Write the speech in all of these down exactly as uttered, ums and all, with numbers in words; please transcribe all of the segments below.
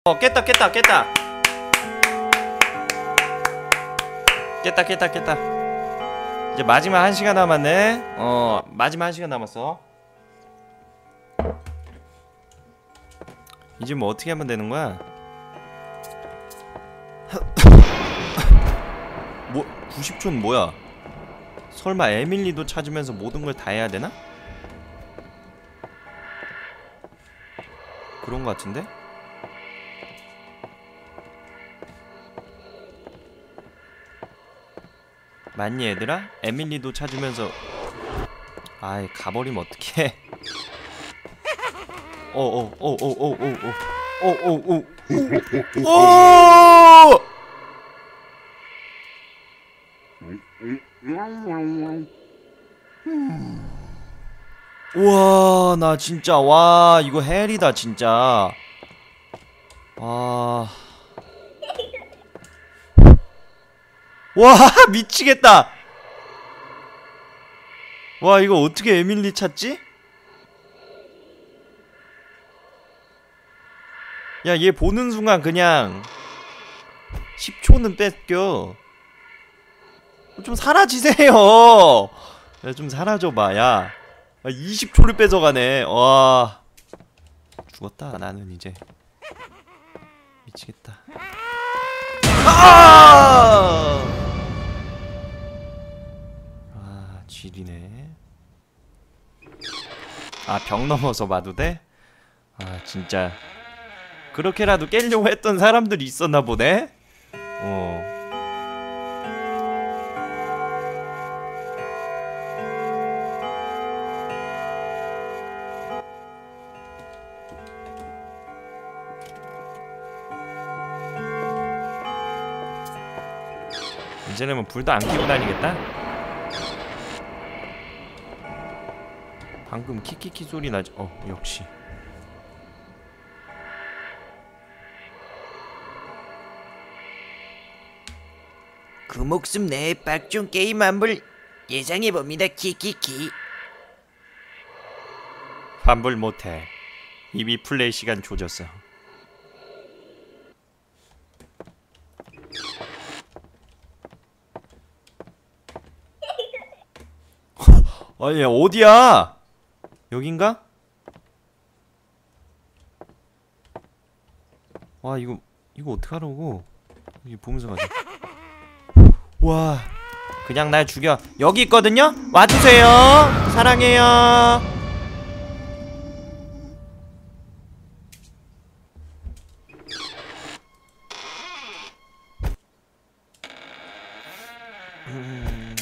어 깼다 깼다 깼다 깼다 깼다 깼다. 이제 마지막 한 시간 남았네. 어 마지막 한 시간 남았어. 이제 뭐 어떻게 하면 되는 거야? 뭐 구십 초는 뭐야? 설마 에밀리도 찾으면서 모든 걸 다 해야 되나? 그런 거 같은데? 맞니 얘들아? 에밀리도 찾으면서 아이 가버리면 어떡해. 어어어어어어어어어어어어 우와 나 진짜 와 이거 헬이다 진짜. 와 와 미치겠다. 와 이거 어떻게 에밀리 찾지? 야 얘 보는 순간 그냥 십 초는 뺏겨. 좀 사라지세요. 야 좀 사라져봐 야. 이십 초를 뺏어가네. 와 죽었다 나는 이제. 미치겠다. 아! 아 지리네. 아 벽 넘어서 봐도 돼? 아 진짜 그렇게라도 깨려고 했던 사람들이 있었나 보네? 어 이제는 뭐 불도 안 켜고 다니겠다? 방금 키키키 소리 나지? 어 역시 그 목숨 내에 빡종 게임 환불 예상해봅니다. 키키키. 환불 못해. 이미 플레이 시간 조졌어. 아니 어디야? 여긴가? 와 이거 이거 어떡하라고. 여기 보면서 가자. 와 그냥 날 죽여. 여기 있거든요? 와주세요. 사랑해요. 음...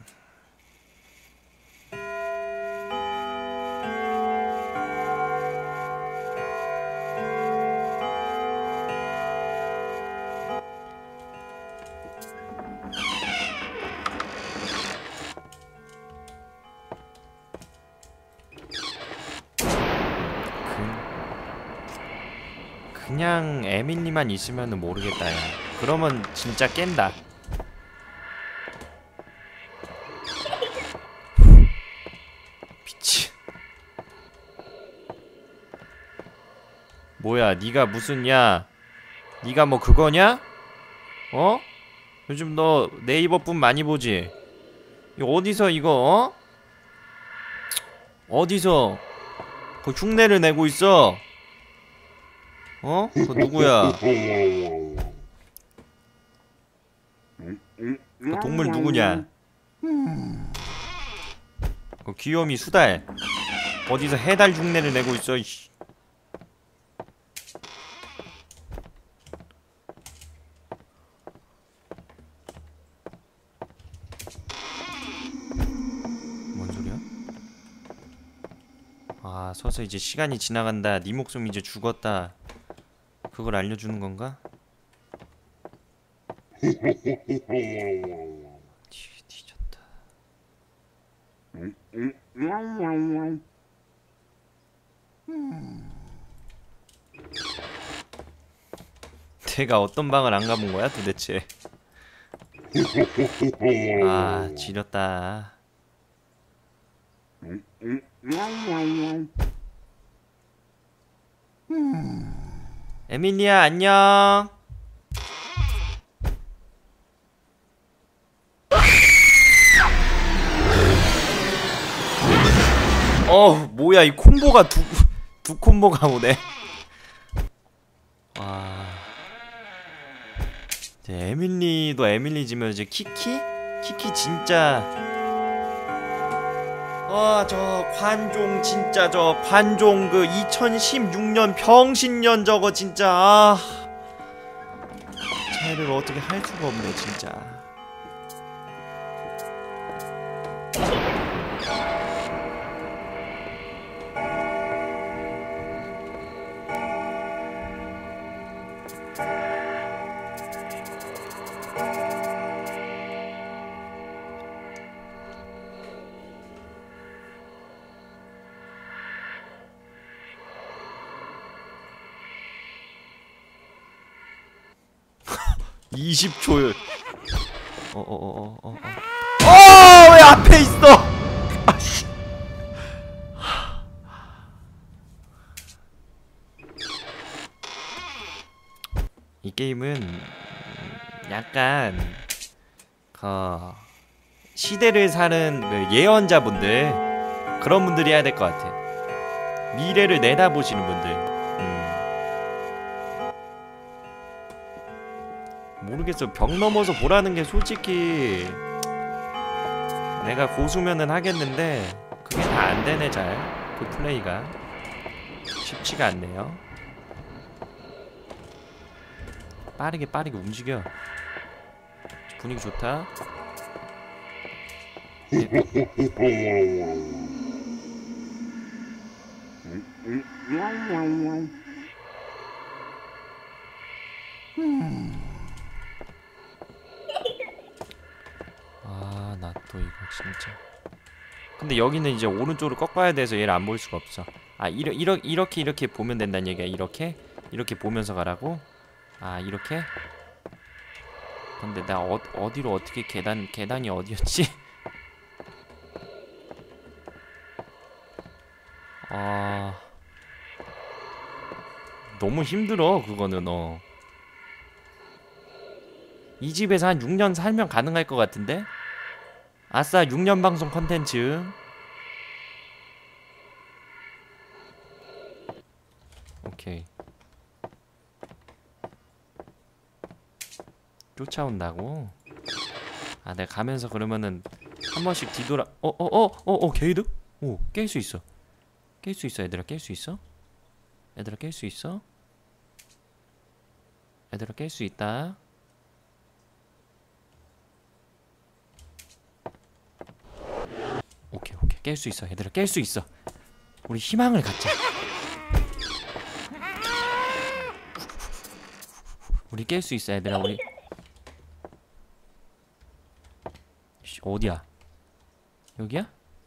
그냥 에밀리만 있으면은 모르겠다 야. 그러면 진짜 깬다. 미치. 뭐야 니가 무슨 야 니가 뭐 그거냐? 어? 요즘 너 네이버뿐 많이 보지? 이거 어디서 이거 어? 어디서 그 흉내를 내고 있어? 어? 그 누구야? 그 동물 누구냐? 그 귀요미 수달 어디서 해달 흉내를 내고 있어 이씨. 뭔 소리야? 아 서서 이제 시간이 지나간다. 네 목숨 이제 죽었다. 그걸 알려주는 건가? 뒤, 뒤졌다. 내가 어떤 방을 안 가본 거야 도대체? 아 지렸다. 에밀리야 안녕. 어 뭐야 이 콤보가 두, 두 콤보가 오네. 와 이제 에밀리도 에밀리지만 이제 키키? 키키 진짜 아 저 관종 진짜 저 관종 그 이천십육 년 병신년 저거 진짜 아 쟤를 어떻게 할 수가 없네 진짜. 이십 초율. 어어어어어 어. 어, 왜 앞에 있어? 아씨. 이 게임은 약간 그 시대를 사는 예언자분들 그런 분들이 해야 될 것 같아. 미래를 내다보시는 분들. 모르겠어. 벽 넘어서 보라는 게 솔직히 내가 고수면은 하겠는데 그게 다 안되네 잘. 그 플레이가 쉽지가 않네요. 빠르게 빠르게 움직여. 분위기 좋다. 아, 나 또 이거 진짜. 근데 여기는 이제 오른쪽으로 꺾어야 돼서 얘를 안 볼 수가 없어. 아, 이러, 이러, 이렇게 이렇게 보면 된다는 얘기야. 이렇게 이렇게 보면서 가라고? 아, 이렇게? 근데 나 어, 어디로 어떻게 계단 계단이 어디였지? 아, 너무 힘들어 그거는. 어. 이 집에서 한 육 년 살면 가능할 것 같은데? 아싸 육 년 방송 컨텐츠. 오케이. 쫓아온다고? 아 내가 가면서 그러면은 한 번씩 뒤돌아. 어어어어어 게이드? 오 깰 수 있어. 깰 수 있어 얘들아. 깰 수 있어? 얘들아 깰 수 있어? 얘들아 깰 수 있다. 오케이 오케이 깰 수 있어 얘들아. 깰 수 있어. 우리 희망을 갖자. 우리 깰 수 있어 얘들아. 우리 어디야? 여기야?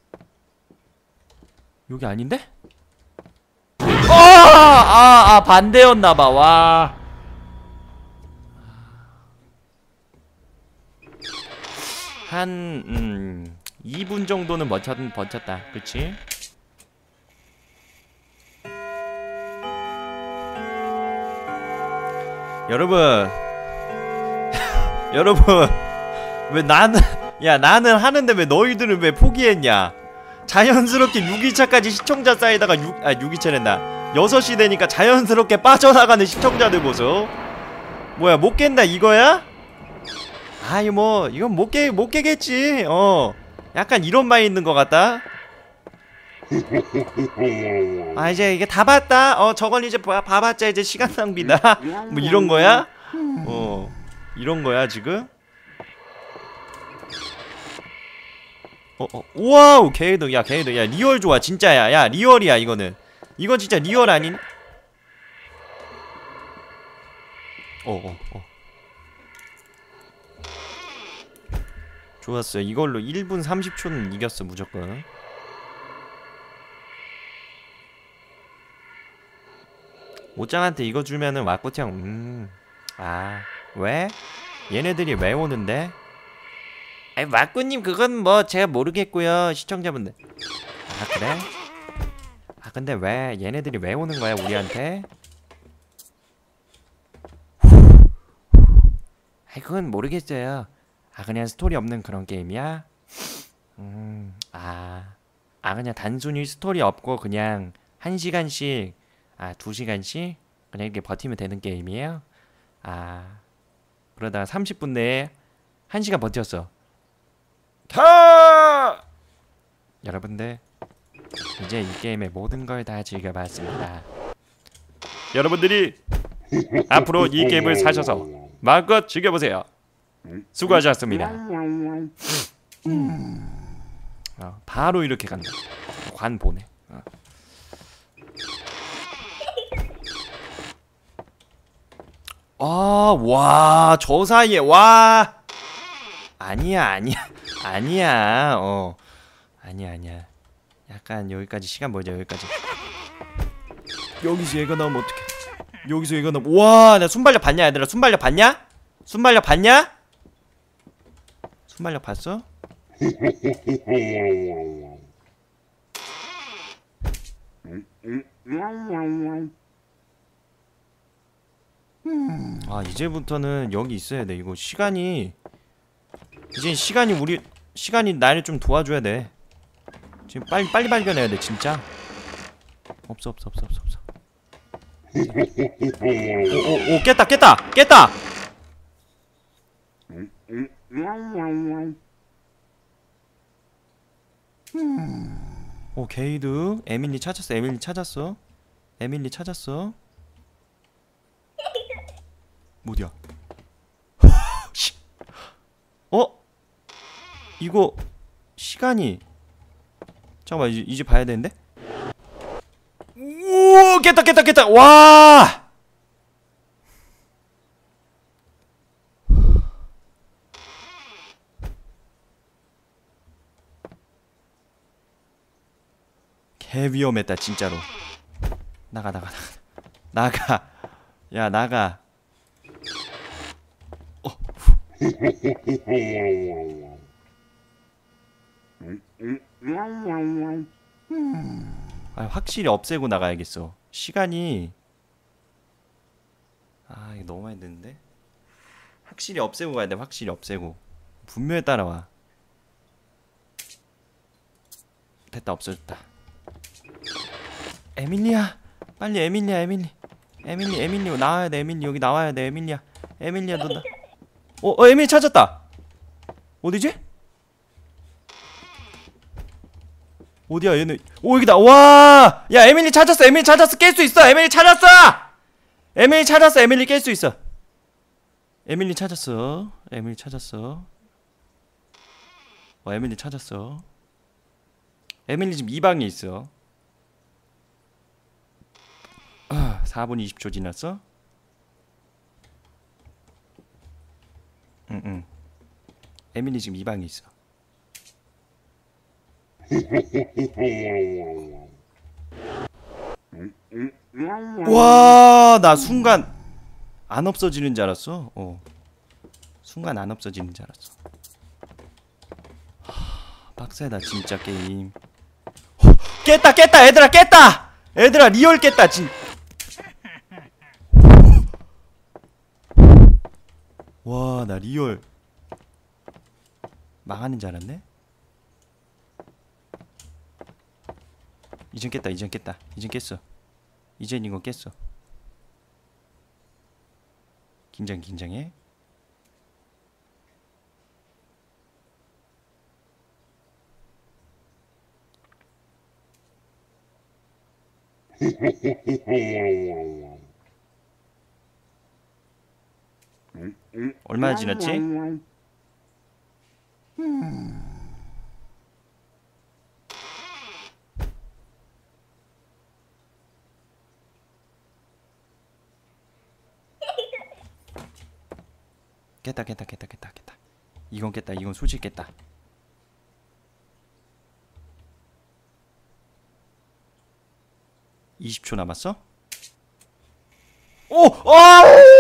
여기 아닌데? 아! 아, 아 반대였나봐. 와. 한 음, 이 분 정도는 버텼, 버텼다. 그치? 여러분 여러분 왜 나는 야 나는 하는데 왜 너희들은 왜 포기했냐? 자연스럽게 육 일차까지 시청자 쌓이다가 육, 아 육 일차랜다 여섯 시 되니까 자연스럽게 빠져나가는 시청자들 보소. 뭐야 못 깬다 이거야? 아이 뭐 이건 못 깨, 못 깨겠지. 어 약간 이런 마인드 있는 것 같다. 아 이제 이게 다 봤다. 어 저건 이제 봐, 봐봤자 이제 시간 낭비다. 뭐 이런 거야? 어 이런 거야 지금? 어, 어, 와우, 걔도, 야, 걔도, 야, 리얼 좋아, 진짜야, 야, 리얼이야, 이거는. 이건 진짜 리얼 아닌? 어, 어, 어. 좋았어, 이걸로 일 분 삼십 초는 이겼어, 무조건. 옷장한테 이거 주면은 왁구티형, 음, 아, 왜? 얘네들이 왜 오는데? 아니 왁구님 그건 뭐 제가 모르겠고요 시청자분들. 아 그래? 아 근데 왜 얘네들이 왜 오는 거야 우리한테? 아, 그건 모르겠어요. 아, 그냥 스토리 없는 그런 게임이야? 음, 아, 아 그냥 단순히 스토리 없고 그냥 한 시간씩, 아, 두 시간씩 그냥 이렇게 버티면 되는 게임이에요? 아, 그러다가 삼십 분 내에 한 시간 버텼어. 타! 여러분들, 이제 이 게임의 모든 걸 다 즐겨봤습니다. 여러분들이 앞으로 이 게임을 사셔서 마음껏 즐겨보세요. 수고하셨습니다. 어, 바로 이렇게 간다. 관 보내. 어. 아, 와, 저 사이에 와. 아니야, 아니야, 아니야. 어, 아니야, 아니야. 약간 여기까지 시간 벌자. 여기까지. 여기서 얘가 나오면 어떡해. 여기서 얘가 나오면, 와, 나 순발력 봤냐, 얘들아? 순발력 봤냐? 순발력 봤냐? 순발력 봤어? 아, 이제부터는 여기 있어야 돼. 이거 시간이, 이제 시간이 우리 시간이 나를 좀 도와줘야 돼. 지금 빨리 빨리 발견해야 돼 진짜. 없어 없어 없어 없어 없어. 오오오, 깼다 깼다 깼다. 오, 게이드. 에밀리 찾았어. 에밀리 찾았어. 에밀리 찾았어. 뭐야? 어? 이거 시간이, 잠깐만, 이제, 이제 봐야 되는데? 오, 깼다 깼다 깼다. 와! 개 위험했다 진짜로. 나가 나가 나가 나가. 야, 나가. 어. 아, 확실히 없애고 나가야겠어. 시간이, 아, 이거 너무 많이 드는데. 확실히 없애고 가야 돼. 확실히 없애고. 분명히 따라와. 됐다, 없어졌다. 에밀리야, 빨리. 에밀리야, 에밀리, 에밀리, 에밀리 나와야 돼. 에밀리 여기 나와야 돼. 에밀리야, 에밀리야, 너 나. 어, 어, 에밀리 찾았다. 어디지? 어디야 얘는? 오, 여기다. 와! 야, 에밀리 찾았어. 에밀리 찾았어. 깰 수 있어. 에밀리 찾았어. 에밀리 찾았어. 에밀리 깰 수 있어. 에밀리 찾았어. 에밀리 찾았어. 어, 에밀리 찾았어. 에밀리 지금 이 방에 있어. 아, 사 분 이십 초 지났어? 응응. 에밀리 지금 이 방에 있어. 와, 나 순간 안 없어지는 줄 알았어. 어, 순간 안 없어지는 줄 알았어. 하, 빡세다 진짜 게임. 어, 깼다 깼다 얘들아, 깼다. 얘들아, 리얼 깼다 진. 와, 나 리얼 망하는 줄 알았네. 이젠 깼다. 이젠 깼다. 이젠 깼어. 이젠 이거 깼어. 긴장 긴장해. 얼마나 지났지? 깼다 깼다 깼다 깼다 깼다. 이건 깼다. 이건 솔직히 깼다. 이십 초 남았어? 오! 아!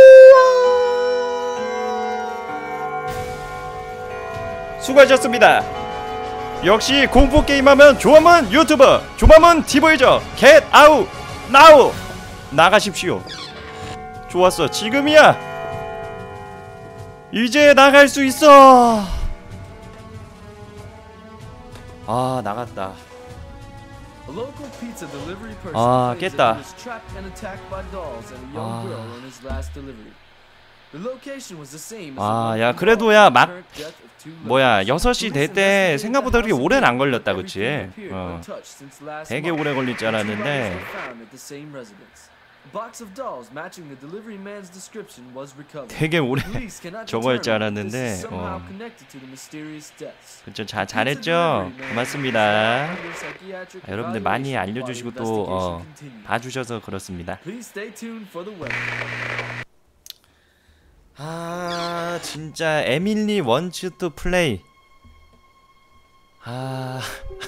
수고하셨습니다. 역시 공포 게임하면 조만은 유튜버, 조만은 티보이저. 겟 아웃 나우. 나가십시오. 좋았어. 지금이야. 이제 나갈 수 있어. 아, 나갔다. 아, 깼다. 아, 야, 그래도 야, 막 뭐야, 여섯 시 될 때 생각보다 그렇게 오래는 안 걸렸다, 그치? 어. 되게 오래 걸릴 줄 알았는데. 되게 오래 저거 할 줄 알았는데. 어. 그쵸, 자, 잘했죠? 고맙습니다. 아, 여러분들 많이 알려주시고 또 어, 봐주셔서 그렇습니다. 아, 진짜 에밀리 원츠 투 플레이. 아,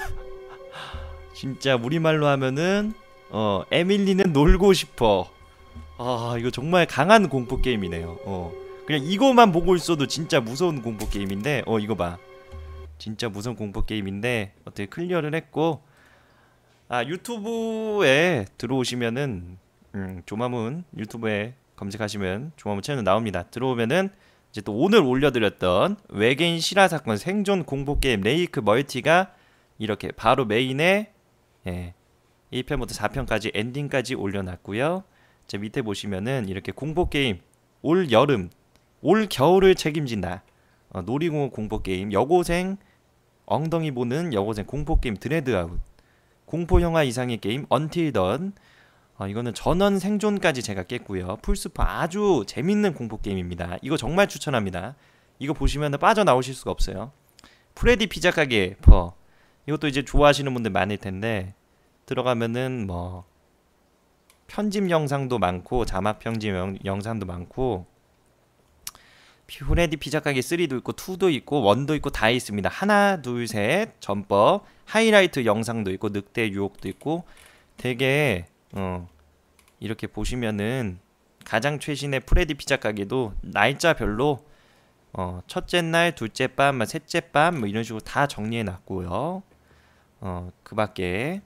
진짜 우리말로 하면은 어, 에밀리는 놀고 싶어. 아, 이거 정말 강한 공포 게임이네요. 어, 그냥 이거만 보고 있어도 진짜 무서운 공포 게임인데, 어, 이거 봐. 진짜 무서운 공포 게임인데 어떻게 클리어를 했고, 아, 유튜브에 들어오시면은 음, 조마문 유튜브에 검색하시면 조마문 채널 나옵니다. 들어오면은 이제 또 오늘 올려드렸던 외계인 실화 사건 생존 공포 게임 레이크 멀티가 이렇게 바로 메인에 예, 일 편부터 사 편까지 엔딩까지 올려놨고요. 제 밑에 보시면은 이렇게 공포 게임 올 여름, 올 겨울을 책임진다. 어, 놀이공원 공포 게임, 여고생 엉덩이 보는 여고생 공포 게임 드레드아웃, 공포 영화 이상의 게임 언틸 던. 어, 이거는 전원 생존까지 제가 깼고요. 풀스포 아주 재밌는 공포 게임입니다. 이거 정말 추천합니다. 이거 보시면 빠져나오실 수가 없어요. 프레디 피자 가게 퍼, 이것도 이제 좋아하시는 분들 많을 텐데 들어가면은 뭐 편집 영상도 많고 자막 편집 영, 영상도 많고, 프레디 피자 가게 쓰리도 있고 투도 있고 원도 있고 다 있습니다. 하나 둘 셋 전법 하이라이트 영상도 있고 늑대 유혹도 있고, 되게 어, 이렇게 보시면은 가장 최신의 프레디 피자 가게도 날짜별로 어, 첫째 날, 둘째 밤, 셋째 밤 뭐 이런 식으로 다 정리해 놨고요. 어, 그 밖에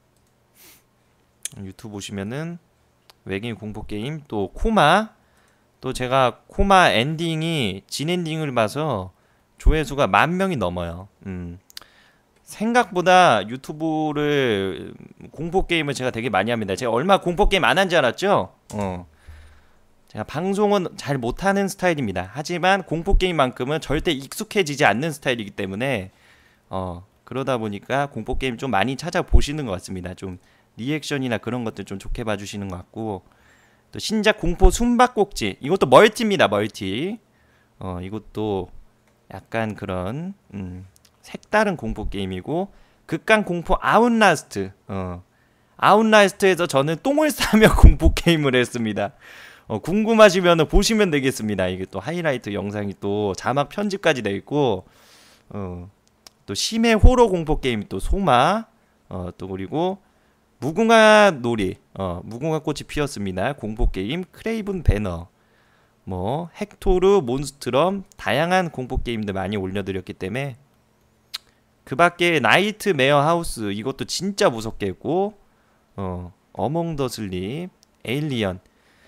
유튜브 보시면은 외계인 공포 게임, 또 코마, 또 제가 코마 엔딩이 진 엔딩을 봐서 조회수가 만 명이 넘어요. 음. 생각보다 유튜브를 공포 게임을 제가 되게 많이 합니다. 제가 얼마 공포 게임 안 한 줄 알았죠? 어. 제가 방송은 잘 못하는 스타일입니다. 하지만 공포 게임만큼은 절대 익숙해지지 않는 스타일이기 때문에 어, 그러다 보니까 공포 게임 좀 많이 찾아보시는 것 같습니다. 좀 리액션이나 그런 것들 좀 좋게 봐주시는 것 같고, 또 신작 공포 숨바꼭질, 이것도 멀티입니다. 멀티. 어, 이것도 약간 그런 음, 색다른 공포 게임이고, 극강 공포 아웃라스트. 어, 아웃라스트에서 저는 똥을 싸며 공포 게임을 했습니다. 어, 궁금하시면 보시면 되겠습니다. 이게 또 하이라이트 영상이 또 자막 편집까지 되어 있고, 어, 또 심해 호러 공포 게임 또 소마, 어, 또 그리고 무궁화 놀이, 어, 무궁화 꽃이 피었습니다. 공포 게임 크레이븐 배너, 뭐 헥토르 몬스트럼, 다양한 공포 게임들 많이 올려드렸기 때문에, 그 밖에 나이트 메어 하우스, 이것도 진짜 무섭게 했고, 어, 어몽 더 슬립, 에일리언.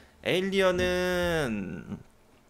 에일리언은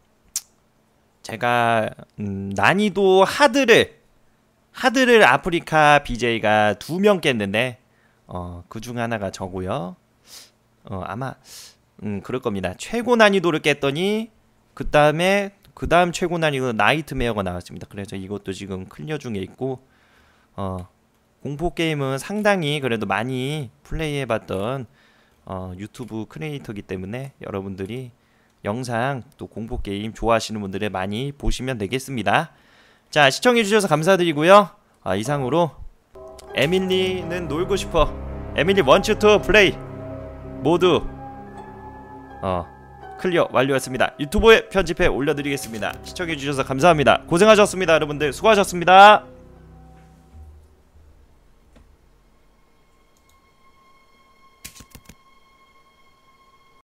제가 음, 난이도 하드를 하드를 아프리카 비제이가 두 명 깼는데, 어, 그 중 하나가 저고요. 어, 아마 음, 그럴 겁니다. 최고 난이도를 깼더니 그 다음에 그 다음 최고 난이도 나이트메어가 나왔습니다. 그래서 이것도 지금 클리어 중에 있고, 어, 공포 게임은 상당히 그래도 많이 플레이해봤던 어, 유튜브 크리에이터이기 때문에 여러분들이 영상 또 공포 게임 좋아하시는 분들을 많이 보시면 되겠습니다. 자, 시청해주셔서 감사드리고요. 아, 이상으로 에밀리는 놀고 싶어, 에밀리 원츠 투 플레이 모두 어, 클리어 완료했습니다. 유튜브에 편집해 올려드리겠습니다. 시청해주셔서 감사합니다. 고생하셨습니다. 여러분들 수고하셨습니다.